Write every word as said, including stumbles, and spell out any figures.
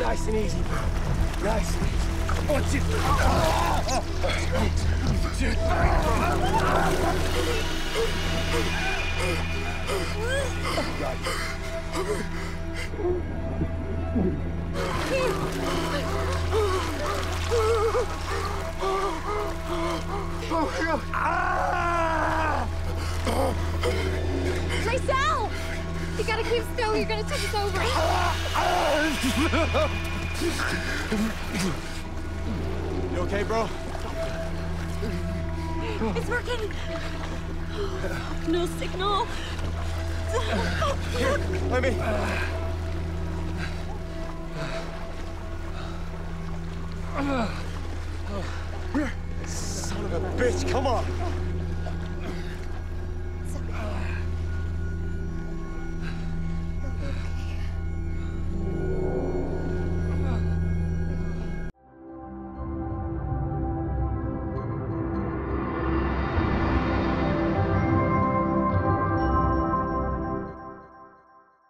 Nice and easy, bro. Nice and easy. One, two, three. Two, three. Racel! You gotta keep still, you're gonna tip us over. You okay, bro? It's working. No signal. Here, let me. Son of a bitch, come on.